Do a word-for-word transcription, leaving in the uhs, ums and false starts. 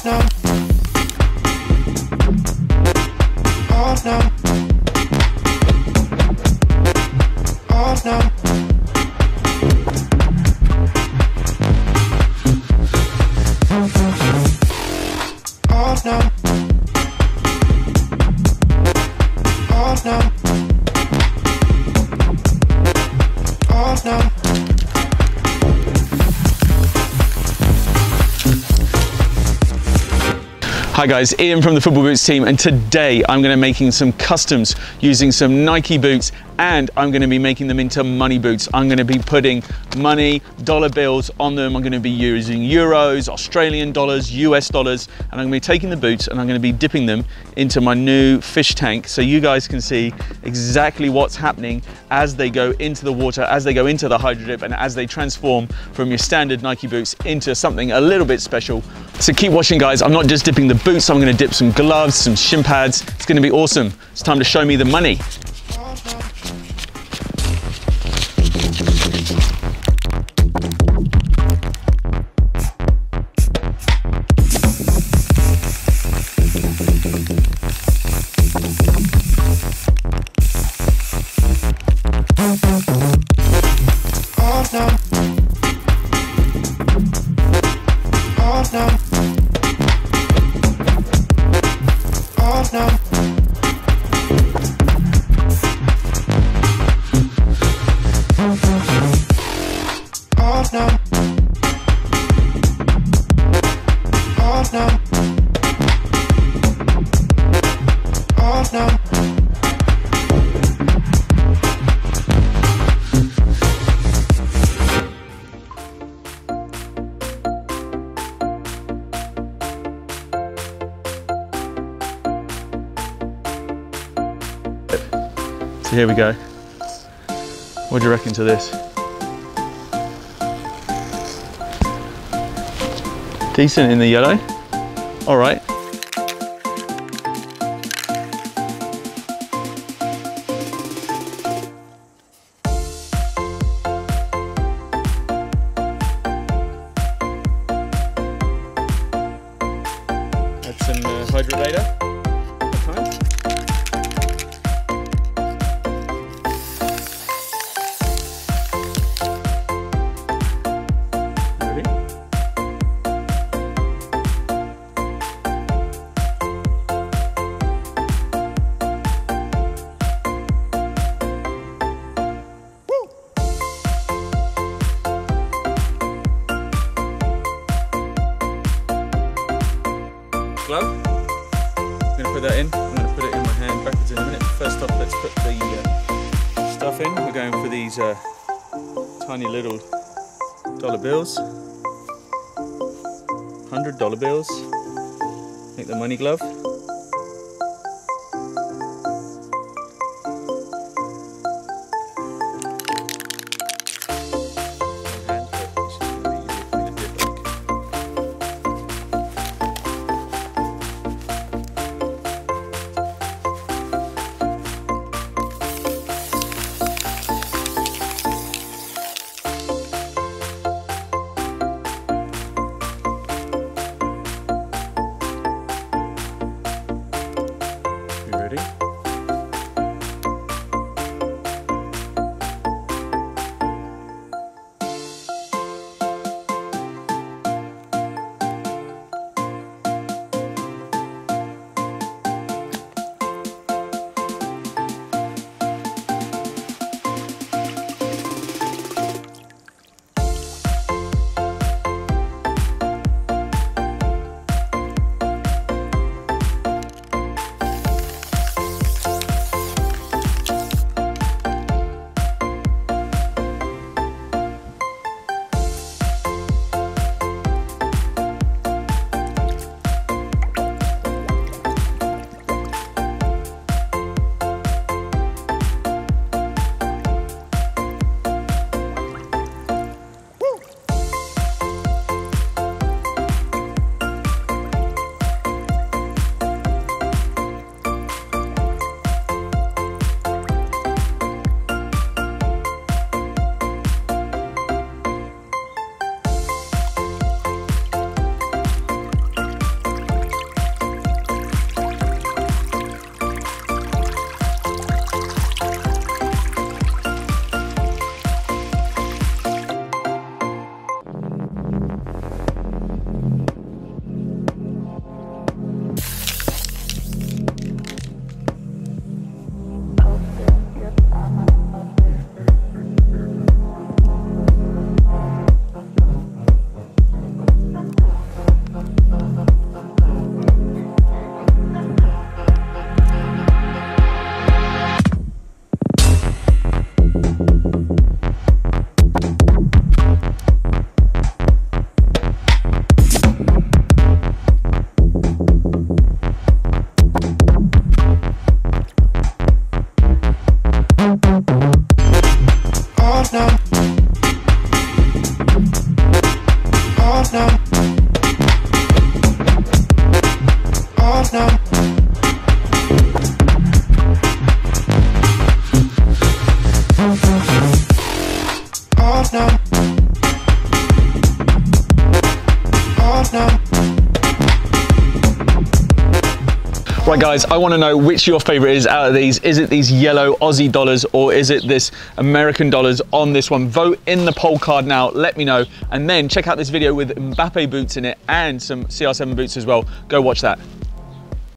Hi guys, Ian from the Football Boots team, and today I'm going to be making some customs using some Nike boots, and I'm going to be making them into money boots. I'm going to be putting money, dollar bills on them. I'm going to be using euros, Australian dollars, U S dollars, and I'm going to be taking the boots and I'm going to be dipping them into my new fish tank so you guys can see exactly what's happening as they go into the water, as they go into the hydro dip, and as they transform from your standard Nike boots into something a little bit special. So keep watching guys. I'm not just dipping the boots, I'm going to dip some gloves, some shin pads. It's going to be awesome. It's time to show me the money. So here we go. What do you reckon to this? Decent in the yellow. All right. Add some uh, Hydro Beta. Glove. I'm going to put that in. I'm going to put it in my hand backwards in a minute. First off, let's put the uh, stuff in. We're going for these uh, tiny little dollar bills. one hundred dollar bills. Make the money glove. Oh no. Oh no. Oh no. Oh no. Right guys, I want to know which your favorite is out of these. Is it these yellow Aussie dollars or is it this American dollars on this one? Vote in the poll card now, let me know. And then check out this video with Mbappe boots in it and some C R seven boots as well. Go watch that.